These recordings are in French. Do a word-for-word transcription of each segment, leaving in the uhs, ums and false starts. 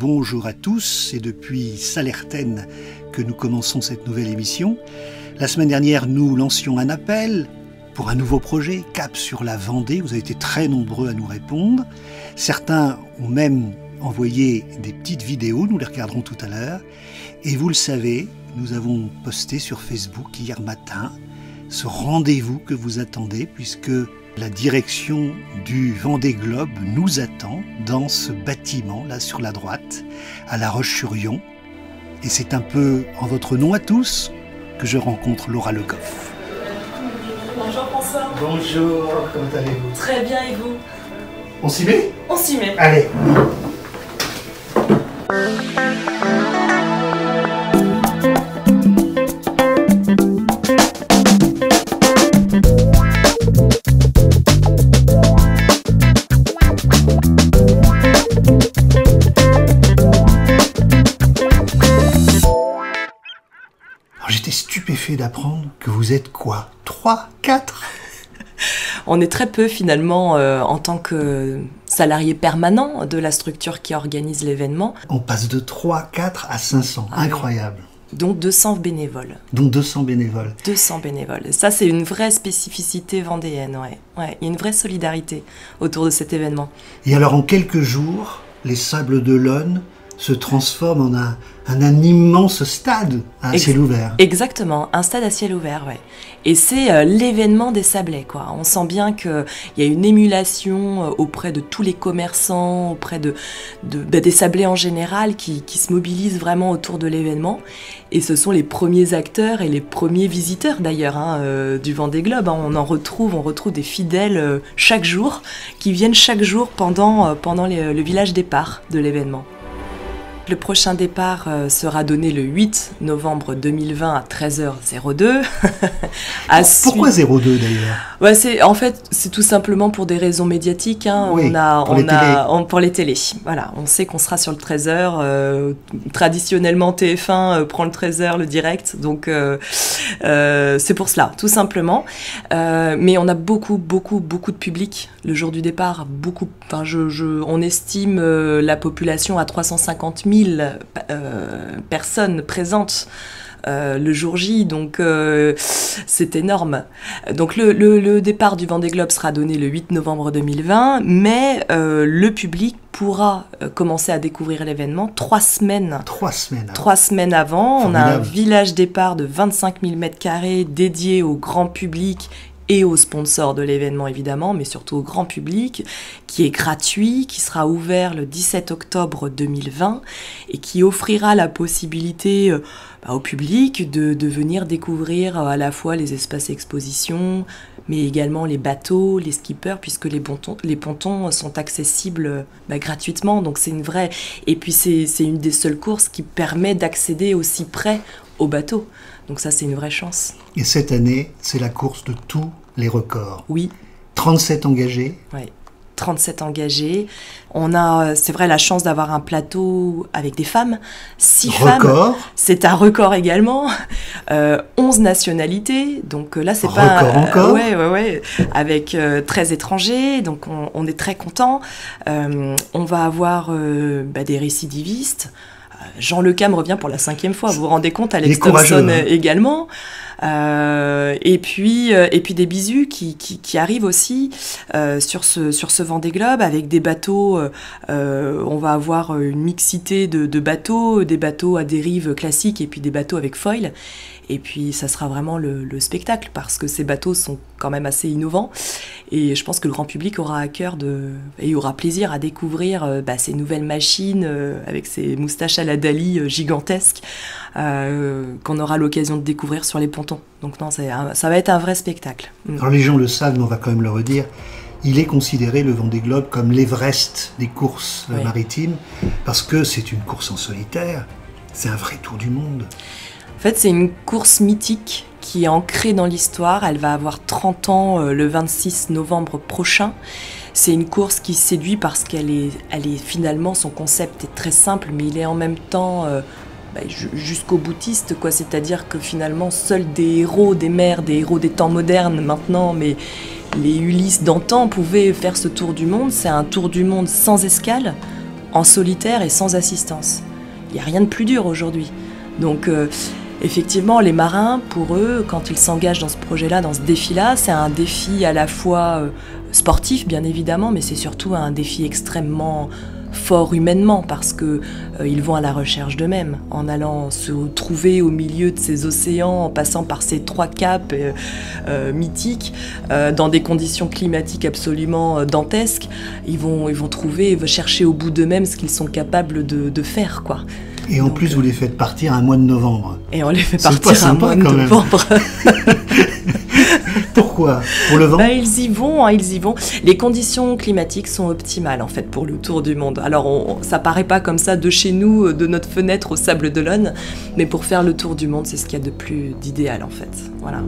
bonjour à tous. C'est depuis Sallertaine que nous commençons cette nouvelle émission. La semaine dernière, nous lancions un appel pour un nouveau projet, Cap sur la Vendée. Vous avez été très nombreux à nous répondre. Certains ont même envoyé des petites vidéos, nous les regarderons tout à l'heure. Et vous le savez, nous avons posté sur Facebook hier matin ce rendez-vous que vous attendez, puisque la direction du Vendée Globe nous attend dans ce bâtiment, là sur la droite, à La Roche-sur-Yon. Et c'est un peu en votre nom à tous que je rencontre Laura Le Goff. Bonjour François. Bonjour, comment allez-vous? Très bien, et vous? On s'y met? On s'y met. Allez. J'étais stupéfait d'apprendre que vous êtes quoi? Trois? Quatre? On est très peu finalement euh, en tant que salarié permanent de la structure qui organise l'événement. On passe de trois, quatre à cinq cents. Ah, incroyable. Oui. Donc deux cents bénévoles. Donc deux cents bénévoles. deux cents bénévoles. Et ça, c'est une vraie spécificité vendéenne. Ouais. Ouais. Il y a une vraie solidarité autour de cet événement. Et alors en quelques jours, les Sables d'Olonne se transforme en un, un, un immense stade à Ex ciel ouvert. Exactement, un stade à ciel ouvert, ouais. Et c'est euh, l'événement des Sablés, quoi. On sent bien qu'il y a une émulation euh, auprès de tous les commerçants, auprès de, de, bah, des Sablés en général, qui, qui se mobilisent vraiment autour de l'événement. Et ce sont les premiers acteurs et les premiers visiteurs, d'ailleurs, hein, euh, du Vendée Globe. Hein. On en retrouve, on retrouve des fidèles euh, chaque jour, qui viennent chaque jour pendant, euh, pendant les, le village départ de l'événement. Le prochain départ euh, sera donné le huit novembre deux mille vingt à treize heures deux. Pourquoi zéro deux d'ailleurs? Ouais, c'est, en fait, c'est tout simplement pour des raisons médiatiques. Hein. Oui, on a, pour, on les a, on, pour les télés. Voilà, on sait qu'on sera sur le treize heures. Euh, traditionnellement, T F un euh, prend le treize heures, le direct. Donc, euh, euh, c'est pour cela, tout simplement. Euh, mais on a beaucoup, beaucoup, beaucoup de public le jour du départ. Beaucoup, enfin, je, je, on estime euh, la population à trois cent cinquante mille euh, personnes présentes euh, le jour J, donc euh, c'est énorme. Donc le, le, le départ du Vendée Globe sera donné le huit novembre deux mille vingt, mais euh, le public pourra euh, commencer à découvrir l'événement trois semaines. Trois semaines. Avant. Trois semaines avant. Formidable. On a un village départ de vingt-cinq mille mètres carrés dédié au grand public et aux sponsors de l'événement évidemment, mais surtout au grand public, qui est gratuit, qui sera ouvert le dix-sept octobre deux mille vingt et qui offrira la possibilité euh, bah, au public de, de venir découvrir euh, à la fois les espaces exposition, mais également les bateaux, les skippers, puisque les pontons, les pontons sont accessibles bah, gratuitement. Donc c'est une vraie... Et puis c'est, c'est une des seules courses qui permet d'accéder aussi près aux bateaux. Donc ça, c'est une vraie chance. Et cette année, c'est la course de tous les records. Oui. trente-sept engagés. Oui. trente-sept engagés. On a, c'est vrai, la chance d'avoir un plateau avec des femmes. Six record. femmes. C'est un record également. Euh, onze nationalités. Donc là, c'est record pas... Record euh, encore. Ouais, ouais, ouais. Avec euh, treize étrangers. Donc on, on est très contents. Euh, on va avoir euh, bah, des récidivistes. Jean Le Cam revient pour la cinquième fois, vous vous rendez compte, Alex Thompson hein. également. Euh, et, puis, euh, et puis des bisous qui, qui, qui arrivent aussi euh, sur, ce, sur ce Vendée Globe avec des bateaux. Euh, on va avoir une mixité de, de bateaux, des bateaux à dérive classique et puis des bateaux avec foil. Et puis ça sera vraiment le, le spectacle parce que ces bateaux sont quand même assez innovants et je pense que le grand public aura à cœur de, et aura plaisir à découvrir euh, bah, ces nouvelles machines euh, avec ces moustaches à la Dali euh, gigantesques euh, qu'on aura l'occasion de découvrir sur les pontons. Donc non, c'est un, ça va être un vrai spectacle. Mm. Alors les gens le savent, mais on va quand même le redire. Il est considéré, le Vendée Globe, comme l'Everest des courses oui. maritimes parce que c'est une course en solitaire. C'est un vrai tour du monde. En fait, c'est une course mythique qui est ancrée dans l'histoire. Elle va avoir trente ans euh, le vingt-six novembre prochain. C'est une course qui séduit parce qu'elle est, elle est finalement, son concept est très simple, mais il est en même temps euh, bah, jusqu'au boutiste, quoi. C'est-à-dire que finalement, seuls des héros des mers, des héros des temps modernes maintenant, mais les Ulysse d'antan pouvaient faire ce tour du monde. C'est un tour du monde sans escale, en solitaire et sans assistance. Il n'y a rien de plus dur aujourd'hui. Donc euh, effectivement, les marins, pour eux, quand ils s'engagent dans ce projet-là, dans ce défi-là, c'est un défi à la fois euh, sportif, bien évidemment, mais c'est surtout un défi extrêmement fort humainement, parce que euh, ils vont à la recherche d'eux-mêmes, en allant se trouver au milieu de ces océans, en passant par ces trois caps euh, euh, mythiques, euh, dans des conditions climatiques absolument euh, dantesques. Ils vont, ils vont trouver, ils vont chercher au bout d'eux-mêmes ce qu'ils sont capables de, de faire, quoi. Et en Donc, plus, vous les faites partir un mois de novembre. Et on les fait partir un mois de même. novembre. Pourquoi? Pour le vent? Bah, ils y vont, hein, ils y vont. Les conditions climatiques sont optimales en fait pour le tour du monde. Alors on, ça paraît pas comme ça de chez nous, de notre fenêtre au Sable d'Olonne, mais pour faire le tour du monde, c'est ce qu'il y a de plus d'idéal en fait. Voilà.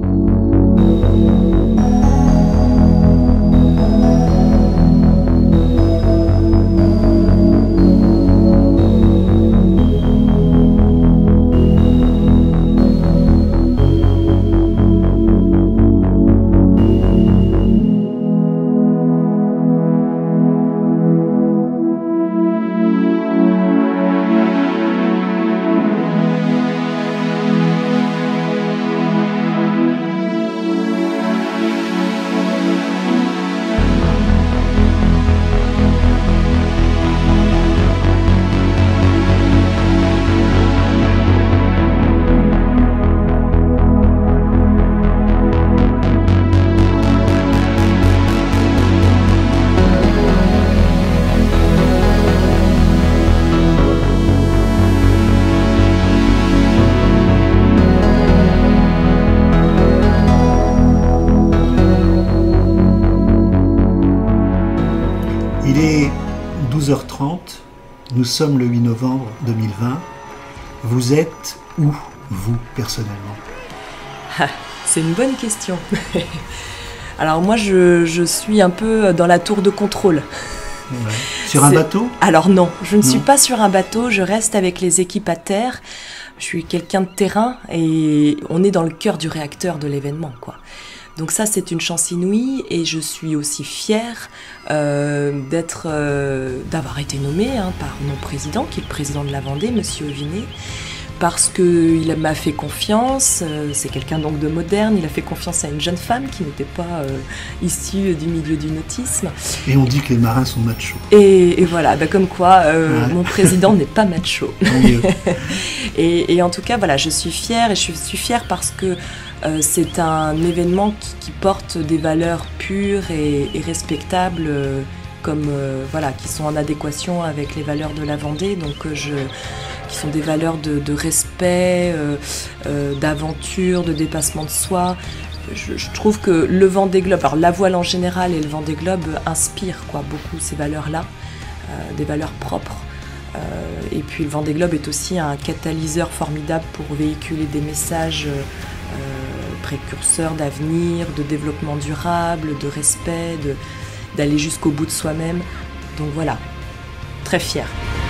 Il est douze heures trente, nous sommes le huit novembre deux mille vingt. Vous êtes où, vous, personnellement? Ah, c'est une bonne question. Alors moi, je, je suis un peu dans la tour de contrôle. Ouais. Sur un bateau? Alors non, je ne non. suis pas sur un bateau, je reste avec les équipes à terre. Je suis quelqu'un de terrain et on est dans le cœur du réacteur de l'événement, quoi. Donc ça, c'est une chance inouïe et je suis aussi fière euh, d'être, euh, d'avoir été nommée hein, par mon président, qui est le président de la Vendée, Monsieur Auvinet, parce qu'il m'a fait confiance. Euh, c'est quelqu'un donc de moderne. Il a fait confiance à une jeune femme qui n'était pas euh, issue du milieu du nautisme. Et on dit que les marins sont machos. Et, et voilà, bah comme quoi, euh, ouais. mon président n'est pas macho. Tant mieux. et, et en tout cas, voilà, je suis fière et je suis fière parce que Euh, c'est un événement qui, qui porte des valeurs pures et, et respectables, euh, comme euh, voilà, qui sont en adéquation avec les valeurs de la Vendée, donc euh, je, qui sont des valeurs de, de respect, euh, euh, d'aventure, de dépassement de soi. Je, je trouve que le Vendée Globe, alors la voile en général et le Vendée Globe inspirent quoi, beaucoup ces valeurs-là, euh, des valeurs propres. Euh, et puis le Vendée Globe est aussi un catalyseur formidable pour véhiculer des messages euh, précurseurs d'avenir, de développement durable, de respect, de, d'aller jusqu'au bout de soi-même. Donc voilà, très fière.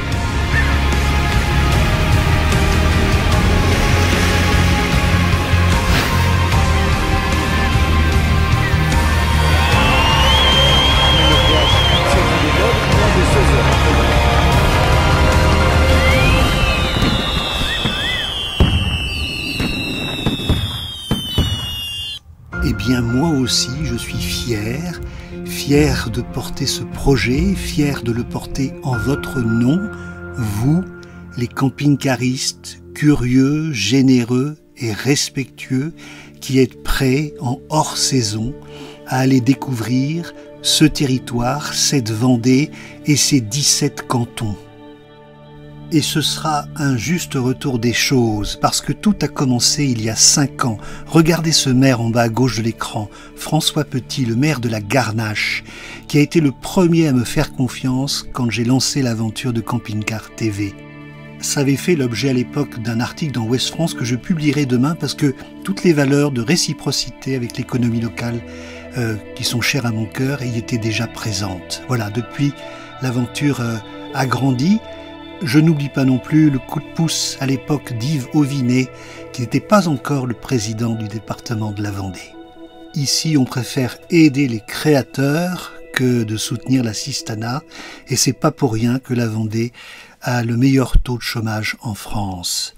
Eh bien, moi aussi, je suis fier, fier de porter ce projet, fier de le porter en votre nom, vous, les camping-caristes curieux, généreux et respectueux, qui êtes prêts, en hors saison, à aller découvrir ce territoire, cette Vendée et ses dix-sept cantons. Et ce sera un juste retour des choses, parce que tout a commencé il y a cinq ans. Regardez ce maire en bas à gauche de l'écran, François Petit, le maire de la Garnache, qui a été le premier à me faire confiance quand j'ai lancé l'aventure de Camping Car T V. Ça avait fait l'objet à l'époque d'un article dans Ouest France que je publierai demain, parce que toutes les valeurs de réciprocité avec l'économie locale euh, qui sont chères à mon cœur y étaient déjà présentes. Voilà, depuis, l'aventure euh, a grandi. Je n'oublie pas non plus le coup de pouce à l'époque d'Yves Auvinet, qui n'était pas encore le président du département de la Vendée. Ici, on préfère aider les créateurs que de soutenir l'assistanat. Et c'est pas pour rien que la Vendée a le meilleur taux de chômage en France.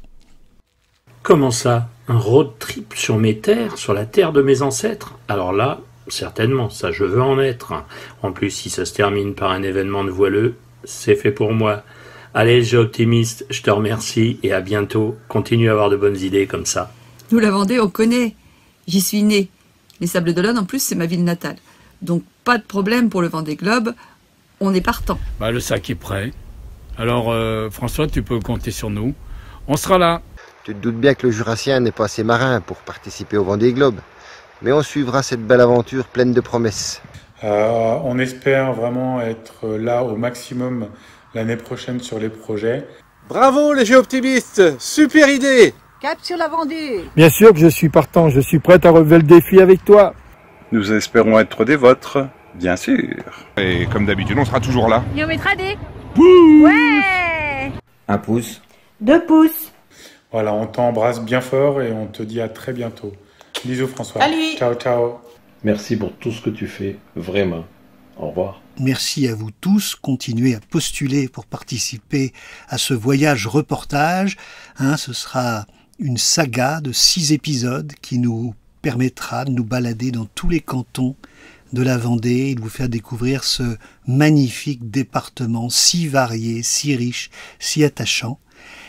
Comment ça? Un road trip sur mes terres, sur la terre de mes ancêtres? Alors là, certainement, ça je veux en être. En plus, si ça se termine par un événement de voileux, c'est fait pour moi. Allez, Géoptimiste, je te remercie et à bientôt. Continue à avoir de bonnes idées comme ça. Nous, la Vendée, on connaît. J'y suis née. Les Sables d'Olonne, en plus, c'est ma ville natale. Donc, pas de problème pour le Vendée Globe. On est partant. Bah, le sac est prêt. Alors, euh, François, tu peux compter sur nous. On sera là. Tu te doutes bien que le Jurassien n'est pas assez marin pour participer au Vendée Globe. Mais on suivra cette belle aventure pleine de promesses. Euh, on espère vraiment être là au maximum l'année prochaine sur les projets. Bravo les Géoptimistes, super idée! Cap sur la Vendée! Bien sûr que je suis partant, je suis prête à relever le défi avec toi. Nous espérons être des vôtres, bien sûr. Et comme d'habitude, on sera toujours là. Et on mettra des pouces! Ouais! Un pouce. Deux pouces. Voilà, on t'embrasse bien fort et on te dit à très bientôt. Bisous François. Salut. Ciao, ciao. Merci pour tout ce que tu fais, vraiment. Au revoir. Merci à vous tous. Continuez à postuler pour participer à ce voyage reportage. Hein, ce sera une saga de six épisodes qui nous permettra de nous balader dans tous les cantons de la Vendée et de vous faire découvrir ce magnifique département si varié, si riche, si attachant.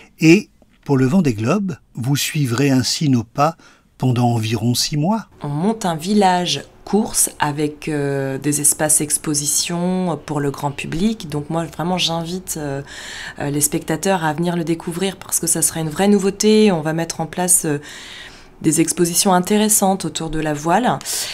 Et pour le Vendée Globe, vous suivrez ainsi nos pas pendant environ six mois. On monte un village course avec euh, des espaces exposition pour le grand public. Donc moi, vraiment, j'invite euh, euh, les spectateurs à venir le découvrir parce que ça sera une vraie nouveauté. On va mettre en place euh, des expositions intéressantes autour de la voile.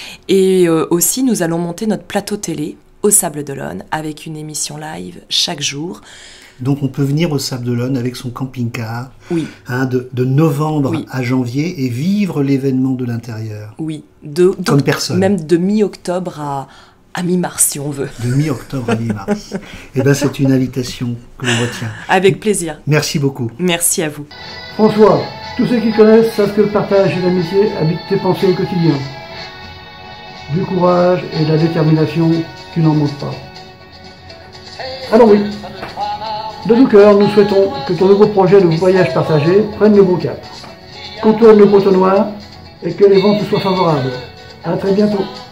Et euh, aussi, nous allons monter notre plateau télé au Sables d'Olonne avec une émission live chaque jour. Donc on peut venir au Sables d'Olonne avec son camping-car oui. hein, de, de novembre oui. à janvier et vivre l'événement de l'intérieur. Oui, de, comme personne. Même de mi-octobre à, à mi-mars si on veut. De mi-octobre à mi-mars. Et bien c'est une invitation que l'on retient. Avec plaisir. Merci beaucoup. Merci à vous. François, tous ceux qui connaissent savent que le partage et l'amitié habitent tes pensées au quotidien. Du courage et de la détermination, tu n'en manques pas. Alors oui, de tout cœur, nous souhaitons que ton nouveau projet de voyage partagé prenne le bon cap. Contourne le Bretonnois et que les vents te soient favorables. À très bientôt.